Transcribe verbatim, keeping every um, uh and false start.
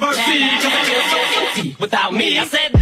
mercy, cause I feel so empty without me. I said